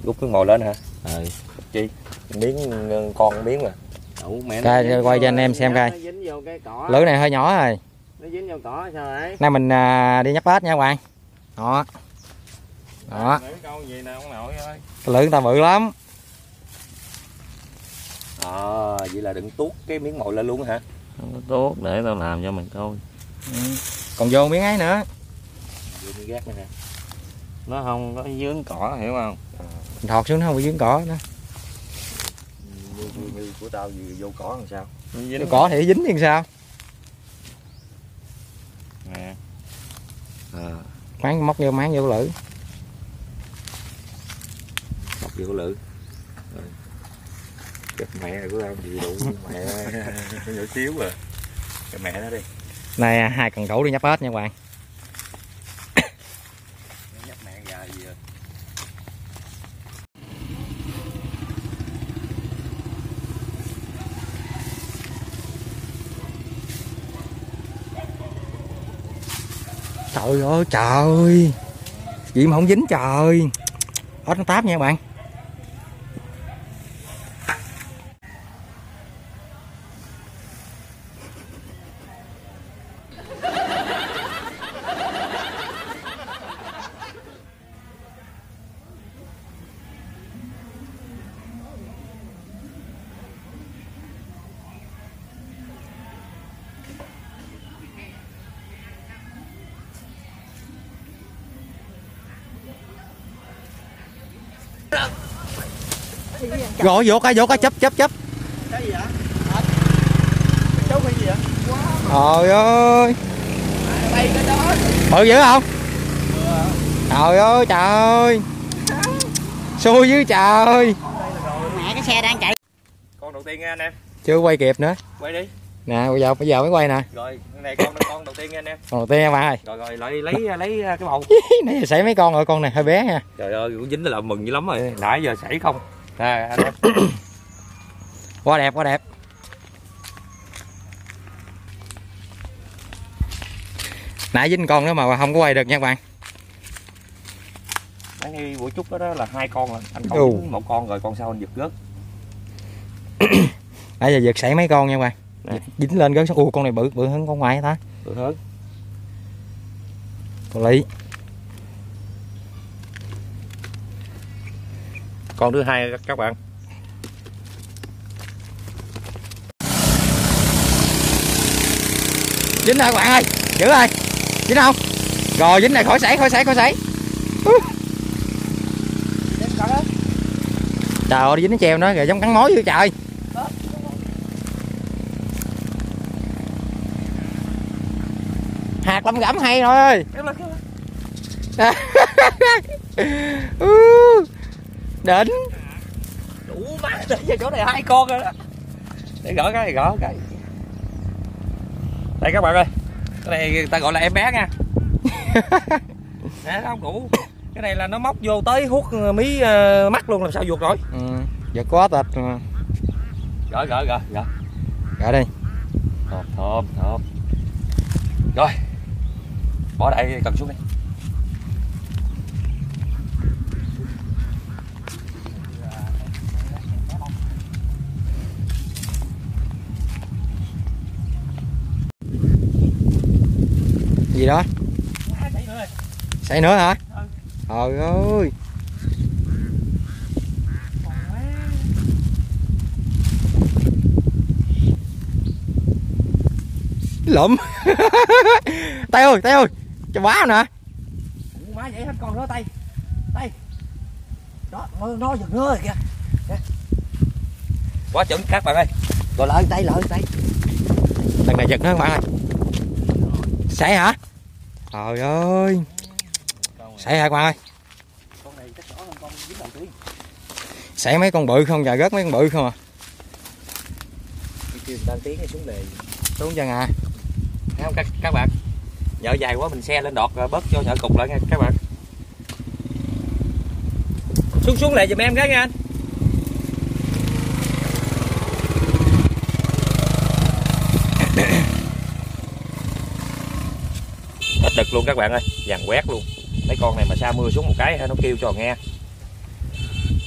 Rút miếng mồi lên hả? Chi? Con miếng mà. Đủ mẹ. Quay cho anh em xem coi. Lưới này hơi nhỏ rồi. Nó dính vô cỏ sao vậy? Nay mình đi nhắc bát nha các bạn. Đó. Đó. Câu gì nè ông nội ơi. Cái lưới người ta bự lắm. Vậy là đừng tuốt cái miếng mồi lên luôn hả? Không có tốt, để tao làm cho mày coi. Còn vô miếng ấy nữa. Vô miếng gác này nè. Nó không có dướng cỏ hiểu không? Mình thọt xuống nó không bị dính cỏ nữa. Như của tao gì vô cỏ làm sao? Vô cỏ thì dính thì sao? Nè. Móc vô máng vô lưỡi. Móc vô lưỡi. Cái mẹ của tao gì đủ mẹ nhỏ xíu rồi. Cái mẹ nó đi. Này 2 cần củ đi nhấp hết nha các bạn. Nhấp mẹ gà gì rồi. Trời ơi trời. Gì mà không dính trời. Ớt nó táp nha các bạn. Rồi vô cái chấp. Cái gì vậy? Chú cái gì vậy? Trời ơi. Bay cái đó. Bự dữ không? Trời ơi trời. Xui dữ trời. Mẹ cái xe đang chạy. Con đầu tiên nha anh em. Chưa quay kịp nữa. Quay đi. Nè bây giờ mới quay nè. Rồi, cái này con đầu tiên nha anh em. Con đầu tiên nha bạn ơi. Rồi lấy cái bầu. Nãy giờ sảy mấy con rồi, con này hơi bé nha. Trời ơi, cũng dính là mừng dữ lắm rồi. Nãy giờ sảy không. Nè anh em. Quá đẹp. Nãy dính con nữa mà không có quay được nha các bạn. Nãy buổi chút đó là 2 con rồi. Anh không dính một con rồi, con sau anh giật rớt. Nãy giờ giật sảy mấy con nha các bạn. Dính lên rớt xuống. Con này bự hơn con ngoài ta. Bự hơn. Con Lý. Con thứ hai các bạn. Dính rồi các bạn ơi. Giữ ơi. Dính không? Rồi dính này khỏi sảy. Trời ơi dính cái treo nó kìa, giống cắn mối vậy trời. Hạt lâm gẩm hay rồi ơi. Đỉnh. Đủ má giờ chỗ này 2 con rồi đó. Để gỡ cái. Đây các bạn ơi. Cái này người ta gọi là em bé nha. Nè nó không đủ. Cái này là nó móc vô tới hút mí mắt luôn, làm sao vuột rồi. Giật quá tịch. Gỡ. Gỡ đi. Thơm. Rồi. Bỏ đại cầm xuống đi. Gì đó? Sảy nữa hả? Trời ơi. Lụm. Tay ơi cho quá nè. Má vậy hết con nữa tay. Đó nó giật nữa rồi kìa. Quá chuẩn các bạn ơi. Rồi lợi tay. Lần này giật nữa các bạn ơi. Sảy hả? Trời ơi. Sảy hả các bạn ơi? Con này chắc rõ hơn con dính đầu tiên. Sảy mấy con bự không, và rớt mấy con bự không à. Kêu người ta tiếng hay xuống lề. Xuống chân à. Thấy không các bạn? Nhỡ dài quá mình xe lên đọt rồi bớt cho nhỡ cục lại nha các bạn. Xuống lề giùm em cái nha anh. Hết đực luôn các bạn ơi, vàng quét luôn. Mấy con này mà sa mưa xuống một cái nó kêu cho nghe.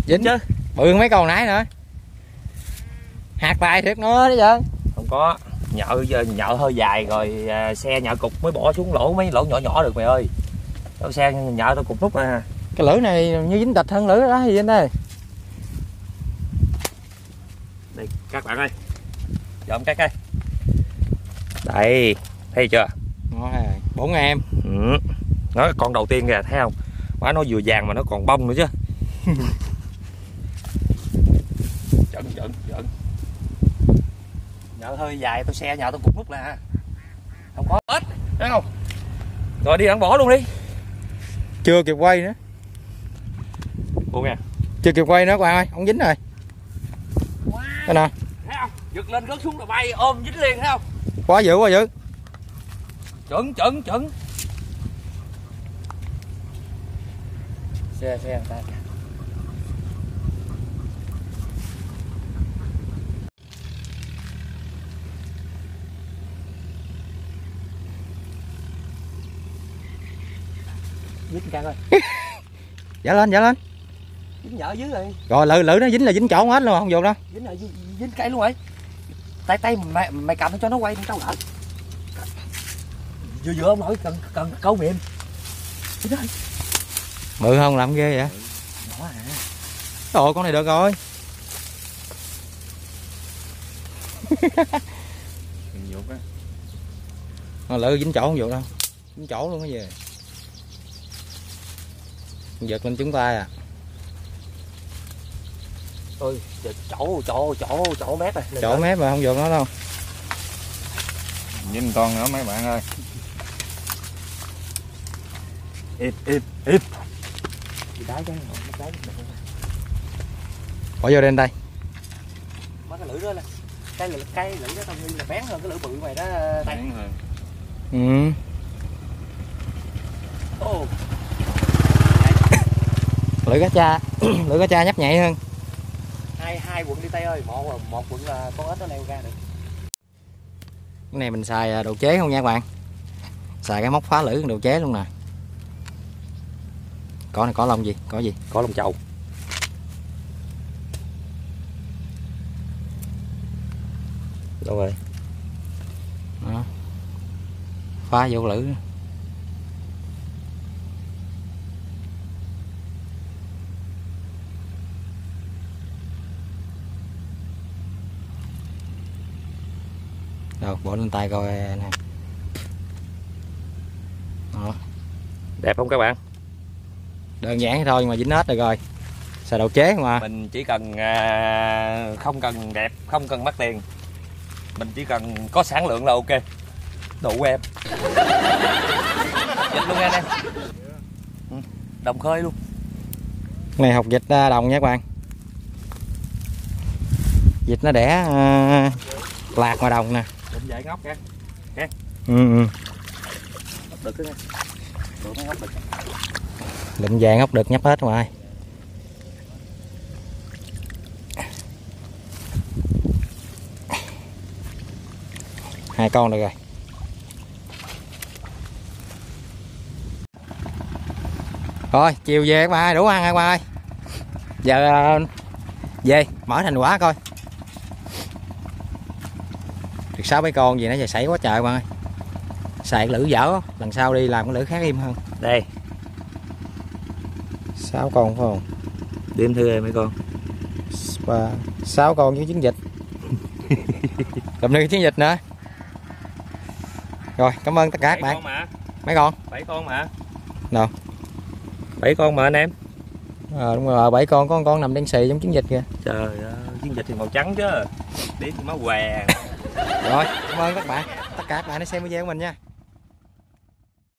dính chứ. bự mấy con nãy nữa. Hạt tài thiệt nữa đấy giờ. Không có, nhợ hơi dài rồi xe nhợ cục mới bỏ xuống lỗ mấy lỗ nhỏ nhỏ được mày ơi. Đâu xe nhợ tao cục nút mà. Cái lưỡi này như dính địch hơn lưỡi đó gì anh ơi. Đây các bạn ơi, dòm cái coi. Đây, thấy chưa? Rồi, 4 em. Ừ. Nó con đầu tiên kìa, thấy không? Má nó vừa vàng mà nó còn bông nữa chứ. Trận. Nhợ hơi dài, tôi xe nhợ tôi cục nút là không có hết, thấy không? Rồi đi ăn bỏ luôn đi. Chưa kịp quay nữa. Buông nè. Chưa kịp quay nữa các bạn ơi, ông dính rồi. Đây nè. Thấy không? Giật lên rớt xuống là bay ôm dính liền, thấy không? Quá dữ. Chuẩn. Xe người ta. Dính căng ơi. Dạ lên. Dính nhợ dưới rồi. Rồi lưỡi nó dính là dính chỗ hết luôn, không dùng đâu. Dính rồi, dính cây luôn rồi. Tay mày cầm cho nó quay trong lỡ. Vừa ông nổi cần câu miệng. Dính rồi. Bự không làm ghê vậy? Đó à. Trời, con này được rồi. Lưỡi dính chỗ không dùng đâu. Dính chỗ luôn cái gì. Giật lên chúng ta à. Ôi, chỗ mép này. Chỗ mép mà không dùng nó đâu. Nhìn con nữa mấy bạn ơi. Im. Đá cái Bỏ vô đây. Má cái lưỡi đó là cái lưỡi đó tao nghi là bén hơn cái lưỡi bự mày đó tay. Ừ. Ô. Lưỡi cá cha nhấp nhạy hơn. Hai quận đi tay ơi, một quận là con ếch nó leo ra được. Cái này mình xài đồ chế không nha các bạn. Xài cái móc phá lưỡi đồ chế luôn nè. Có lông gì? Có gì? Có lông trầu. Đâu rồi? Đó. Phá vô lưỡi. Đâu, bỏ lên tay coi nè. Đó. Đẹp không các bạn? Đơn giản thôi nhưng mà dính hết rồi rồi. Xài đồ chế mà. Mình chỉ cần không cần đẹp, không cần mắc tiền. Mình chỉ cần có sản lượng là ok. Đủ em. Dịch luôn nha anh em. Đồng khơi luôn. Này học vịt đồng nha các bạn. Vịt nó đẻ lạc ngoài đồng nè. Định dạy ngóc nha. Ừ. Ngóc đực đó nha. Tụi nó ngóc đực. Lụm vàng ốc đực nhấp hết rồi. 2 con được rồi. Thôi chiều về các bạn ơi, đủ ăn các bạn ơi. Giờ về mở thành quả coi. Được 6-7 con gì nó giờ sảy quá trời các bạn ơi. Xài cái lưỡi dở, lần sau đi làm cái lưỡi khác im hơn. Đây 6 con phải không? đếm thử em mấy con. 6 con với trứng vịt. Cầm lên cái trứng vịt nữa. Rồi cảm ơn tất cả các bạn. Mấy con? 7 con mà. Đâu? 7 con mà anh em. Đúng rồi, 7 con, có con nằm đen xì giống trứng vịt kìa. Trời ơi, trứng vịt thì màu trắng chứ. Đếm máu vàng. Rồi, cảm ơn các bạn. Tất cả các bạn đã xem video của mình nha.